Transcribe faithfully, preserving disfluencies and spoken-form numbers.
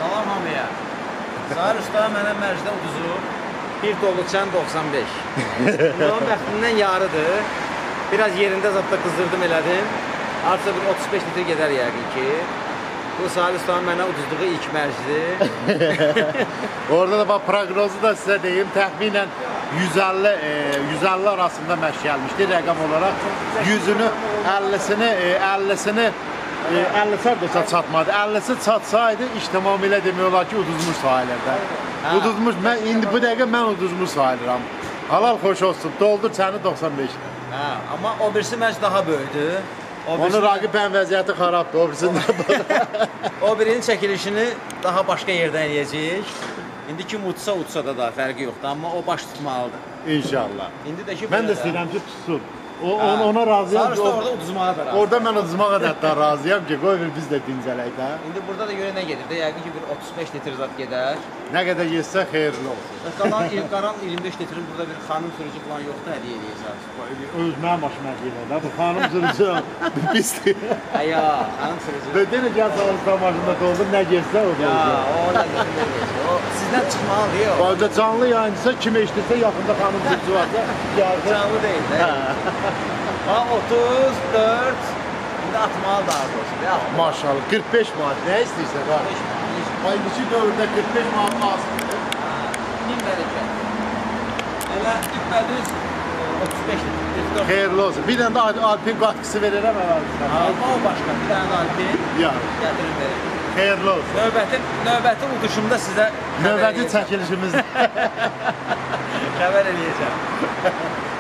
Salam hamıya. Zahir Usta mənə mərcdə uduzu bir dolu çən doxsan beş. Onun bəxtindən yarıdır. Biraz yerində zadda qızdırdım elədim. Artıq bir otuz beş litr gedər yəqin ki. Bu Zahir Usta'nın mənə uduzduğu ilk mərcidir. Orada da bax proqnozu da sizə deyim, təxminən yüz əlli yüz əlli arasında məşq gəlmişdi rəqəm olaraq. yüzünü, əllisini, əllisini əllisə də çatmadı. əllisi çatsaydı iş tamamilə demək olar ki, uduzmuş sayılırdı. Uduzmuş, mən indi bu dəqiqə mən uduzmuş sayılıram. Halal xoş olsun. Doldur çəni doxsan beş. Hə, amma o birisi mərc daha böyükdür. Onun raqibən vəziyyəti xarabdır, o birisində. O birinin çəkilişini daha başqa yerdən eləyəcəyik. İndi kim utsa utsa da da fərqi yoxdur, amma o baş tutmalıdır. İnşallah. İndi də ki, mən də istəyirəm ki, tutsun. O, ona, ona razıyam ki, orada uduzmağa da razıyam. Orada mən uduzmağa da hətta razıyam ki, qoy biz də dincələk də. İndi burada da görə nə gedir də, yəqin ki, bir otuz beş litr zat gedər. Nə qədər yesə xeyirli olsun. Qalan iyirmi beş litrin burada bir xanım sürücü falan yoxdur, hədiyyə eləyəcək. Öz mənim başıma deyirlər də, bu xanım sürücü pisdir. Əya, xanım sürücü. Böldənə gəl sağlıqdan maşında doldur, nə gəlsə o da olacaq. Ya, o da eləyəcək. O sizdən çıxmalıdır o. Orada canlı yayıncısa, kim eşidirsə, yaxında xanım sürücü varsa, gəlsin. Canlı deyil də. Ha, otuz dörd, indi atmalı da az olsun. Maşallah, qırx beş manat, nə istəyirsən? qırx beş manat. Ayındakı dövrdə qırx beş manat lazımdır. Min bərəkət. Elə düppədüz otuz beş litr. Xeyirli olsun. Bir dənə də Alpin qatkısı verirəm əvvəlcədən. Alma o başqa, bir dənə də Alpin. Ya. Gətirin verin. Xeyirli olsun. Növbəti, növbəti uduşumda sizə növbəti çəkilişimizdə xəbər eləyəcəm.